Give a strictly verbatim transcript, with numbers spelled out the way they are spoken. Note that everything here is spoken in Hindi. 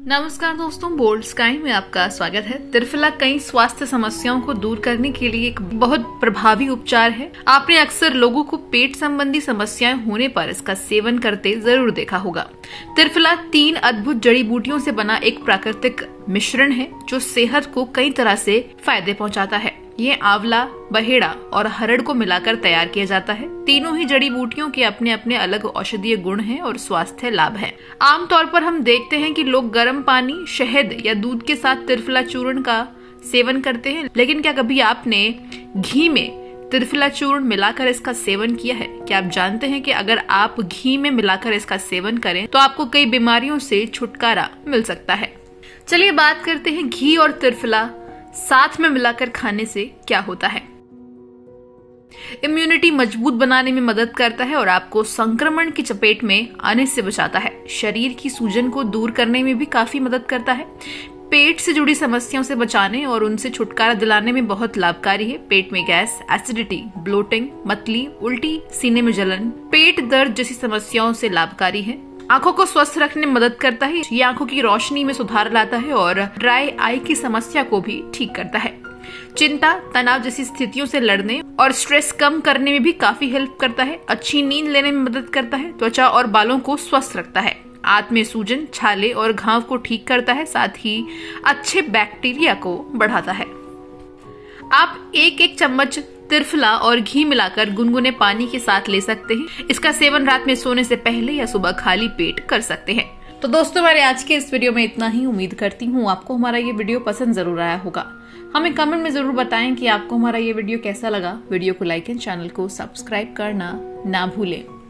नमस्कार दोस्तों, बोल्ड स्काई में आपका स्वागत है। त्रिफला कई स्वास्थ्य समस्याओं को दूर करने के लिए एक बहुत प्रभावी उपचार है। आपने अक्सर लोगों को पेट संबंधी समस्याएं होने पर इसका सेवन करते जरूर देखा होगा। त्रिफला तीन अद्भुत जड़ी बूटियों से बना एक प्राकृतिक मिश्रण है जो सेहत को कई तरह से फायदे पहुंचाता है। ये आंवला, बहेड़ा और हरड़ को मिलाकर तैयार किया जाता है। तीनों ही जड़ी बूटियों के अपने अपने अलग औषधीय गुण हैं और स्वास्थ्य लाभ हैं। आमतौर पर हम देखते हैं कि लोग गर्म पानी, शहद या दूध के साथ त्रिफला चूर्ण का सेवन करते हैं, लेकिन क्या कभी आपने घी में त्रिफला चूर्ण मिलाकर इसका सेवन किया है? क्या आप जानते हैं कि अगर आप घी में मिलाकर इसका सेवन करें तो आपको कई बीमारियों से छुटकारा मिल सकता है। चलिए बात करते हैं घी और त्रिफला साथ में मिलाकर खाने से क्या होता है। इम्यूनिटी मजबूत बनाने में मदद करता है और आपको संक्रमण की चपेट में आने से बचाता है। शरीर की सूजन को दूर करने में भी काफी मदद करता है। पेट से जुड़ी समस्याओं से बचाने और उनसे छुटकारा दिलाने में बहुत लाभकारी है। पेट में गैस, एसिडिटी, ब्लोटिंग, मतली, उल्टी, सीने में जलन, पेट दर्द जैसी समस्याओं से लाभकारी है। आंखों को स्वस्थ रखने में मदद करता है। ये आंखों की रोशनी में सुधार लाता है और ड्राई आई की समस्या को भी ठीक करता है। चिंता, तनाव जैसी स्थितियों से लड़ने और स्ट्रेस कम करने में भी काफी हेल्प करता है। अच्छी नींद लेने में मदद करता है। त्वचा और बालों को स्वस्थ रखता है। आंत में सूजन, छाले और घाव को ठीक करता है। साथ ही अच्छे बैक्टीरिया को बढ़ाता है। आप एक एक चम्मच त्रिफला और घी मिलाकर गुनगुने पानी के साथ ले सकते हैं। इसका सेवन रात में सोने से पहले या सुबह खाली पेट कर सकते हैं। तो दोस्तों, हमारे आज के इस वीडियो में इतना ही। उम्मीद करती हूँ आपको हमारा ये वीडियो पसंद जरूर आया होगा। हमें कमेंट में जरूर बताएं कि आपको हमारा ये वीडियो कैसा लगा। वीडियो को लाइक एंड चैनल को सब्सक्राइब करना ना भूलें।